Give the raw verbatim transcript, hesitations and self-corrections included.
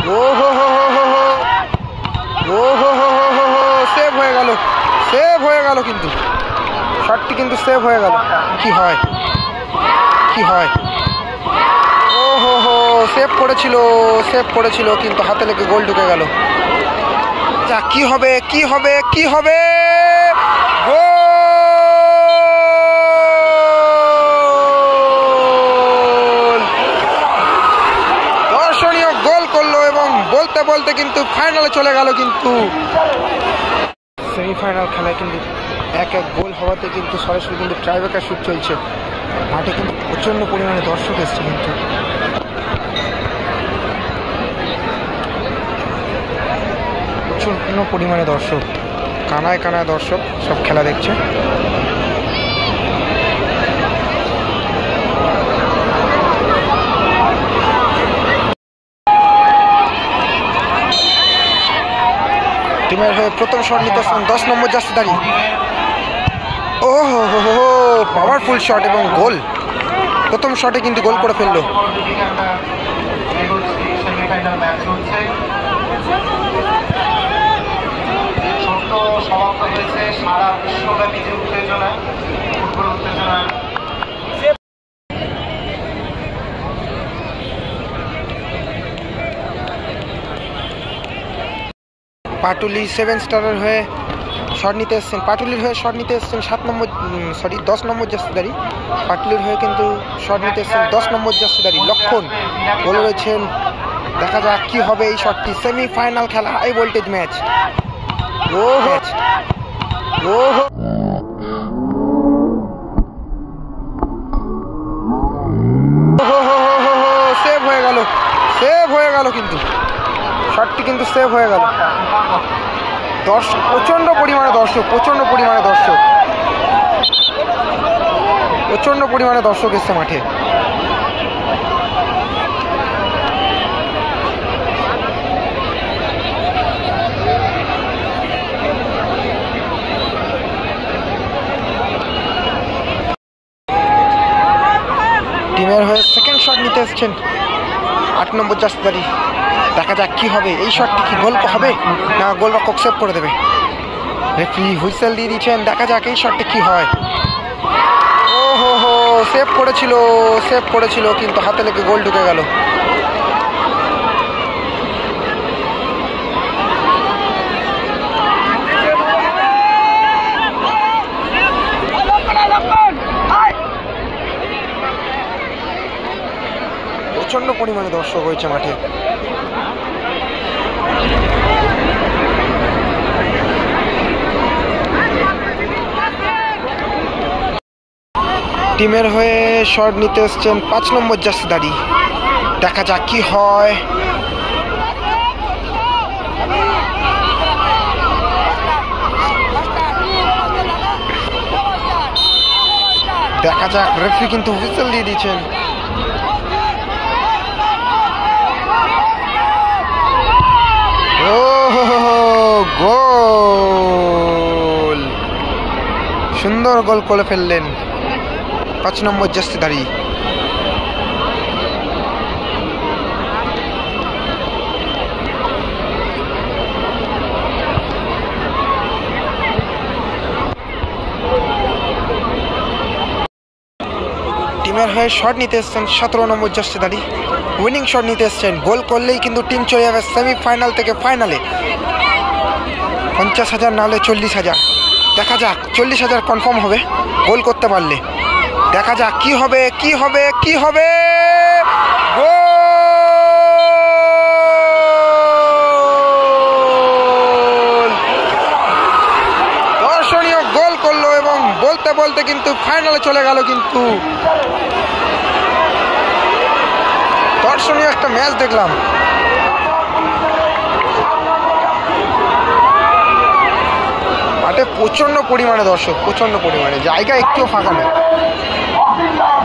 ও হো হো হো হো হো ও হো হো হো হো হো সেভ হয়ে গেল, সেভ হয়ে গেল, কিন্তু শটটি কিন্তু সেভ হয়ে গেল। কি হয় কি হয় ও হো হো সেভ করেছিল, সেভ করেছিল, কিন্তু হাতে লেগে গোল ঢুকে গেল। যা কি হবে কি হবে কি হবে, গোল! দর্শনীয় গোল করলো এবং বলতে বলতে কিন্তু ফাইনালে চলে গেল। কিন্তু সেমিফাইনাল খেলায় কিন্তু এক এক গোল হওয়াতে কিন্তু সরাসরি কিন্তু ট্রাইব্রেকার শুট চলছে। মাঠে কিন্তু প্রচণ্ড পরিমাণে দর্শক এসছে, কিন্তু প্রচণ্ড পরিমাণে দর্শক, কানায় কানায় দর্শক সব খেলা দেখছে। টিমের হয়ে প্রথম শট নিতে দশ নম্বর জার্সি দাঁড়িয়ে, ও হো হো হো পাওয়ারফুল শট এবং গোল। প্রথম শটে কিন্তু গোল করে ফেললো। সারা বিশ্বব্যাপী যে উত্তেজনা, ফুটবল উত্তেজনা, পাটুলি সেভেন স্টারের হয়ে শট নিতে এসছেন, পাটুলির হয়ে শট নিতে এসছেন সাত নম্বর সরি দশ নম্বর জার্সিদারি। পাটুলির হয়ে কিন্তু শট নিতে এসছেন দশ নম্বর জার্সিদারি লক্ষণ বলে রয়েছেন। দেখা যাক কি হবে এই শটটি। সেমিফাইনাল খেলা, হাই ভোল্টেজ ম্যাচ। ও ম্যাচ ও সেভ হয়ে গেল, সেভ হয়ে গেল, কিন্তু শটটি কিন্তু সেভ হয়ে গেল। দর্শক প্রচণ্ড পরিমাণে দর্শক প্রচণ্ড পরিমাণে দর্শক প্রচণ্ড পরিমাণে দর্শক এসছে মাঠে। টিমের হয়ে সেকেন্ড শট নিতে এসছেন আট নম্বর জার্সিদারি। দেখা যাক কি হবে এই শটটি, কি গোল হবে না গোলরক্ষক সেভ করে দেবে। রেফারি হুইসেল দিয়ে দিচ্ছেন, দেখা যাক এই শটটি কি হয়। ও হো হো সেভ করেছিল, সেভ করেছিল, কিন্তু হাতে লেগে গোল ঢুকে গেল। প্রচন্ড পরিমাণে দর্শক হয়েছে মাঠে। টিমের হয়ে শট নিতে এসছেন পাঁচ নম্বর জার্সিদারি। দেখা যাক কি হয়। দেখা যাক, রেফারি কিন্তু হুইসেল দিয়ে দিচ্ছেন। ও গোল! সুন্দর গোল করে ফেললেন পাঁচ নম্বর জার্সিদারি। টিমের হয়ে শট নিতে এসছেন সতেরো নম্বর জার্সিদারি। উইনিং শট নিতে এসছেন, গোল করলেই কিন্তু টিম চলে যাবে সেমিফাইনাল থেকে ফাইনালে। পঞ্চাশ হাজার নাহলে চল্লিশ হাজার। দেখা যাক, চল্লিশ হাজার কনফার্ম হবে গোল করতে পারলে। দেখা যাক কি হবে কি হবে কি হবে, গোল! দর্শনীয় গোল করলো এবং বলতে বলতে কিন্তু ফাইনালে চলে গেল। কিন্তু দর্শনীয় একটা ম্যাচ দেখলাম। মাঠে প্রচন্ড পরিমাণে দর্শক, প্রচন্ড পরিমাণে, জায়গা একটুও ফাঁকা নেই।